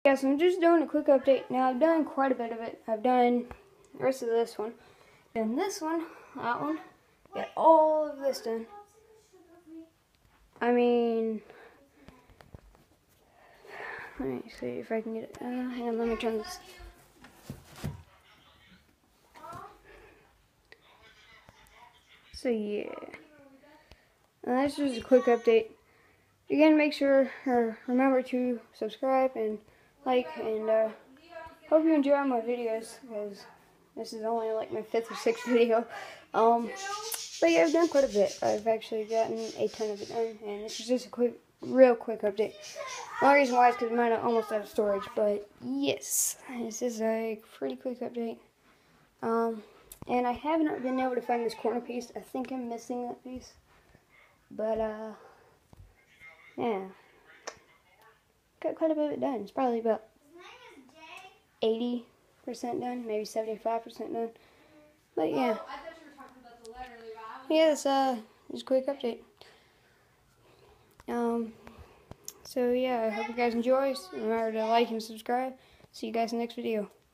Yeah, so I'm just doing a quick update. Now, I've done quite a bit of it. I've done the rest of this one. And this one, that one, get all of this done. I mean, let me see if I can get it. Hang on, let me turn this. So, yeah. That's just a quick update. Again, make sure, or remember to subscribe and like, and hope you enjoy my videos, because this is only like my 5th or 6th video. But yeah, I've done quite a bit. I've actually gotten a ton of it done, and this is just a real quick update. The only reason why is because mine are almost out of storage, but yes, this is a pretty quick update. And I haven't been able to find this corner piece. I think I'm missing that piece, but yeah, got quite a bit of it done. It's probably about 80% done, maybe 75% done. But yeah. Yeah, it's just a quick update. So yeah, I hope you guys enjoy. Remember to like and subscribe. See you guys in the next video.